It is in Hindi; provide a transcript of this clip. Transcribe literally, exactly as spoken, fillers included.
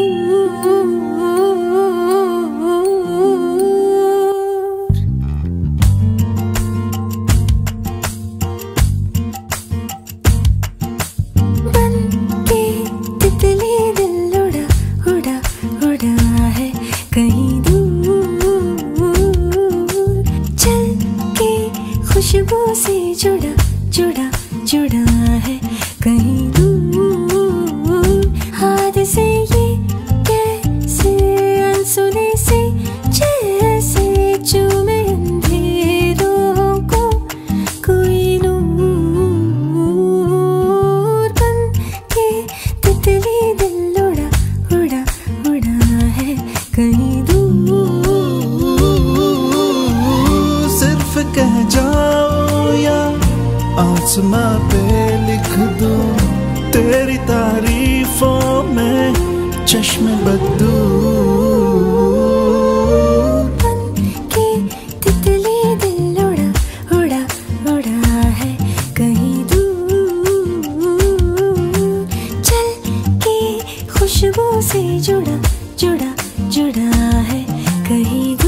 बन के तितली दिल उड़ा उड़ा उड़ा है कहीं दूर, चल के खुशबू से जुड़ा जुड़ा जुड़ा है कहीं दूर। हाथ से ये कैसे अनसुने से जैसे चूमे अंधेरों को कोई नूर। बन के तितली दिल उड़ा उड़ा उड़ा है कहीं दूर। सिर्फ कह जाओ या आसमां पे लिख दूं तेरी तारीफों में चश्मे बदू। बन के तितली दिल उड़ा उड़ा उड़ा है कहीं दूर, चल के खुशबू से जुड़ा जुड़ा जुड़ा है कहीं दूर।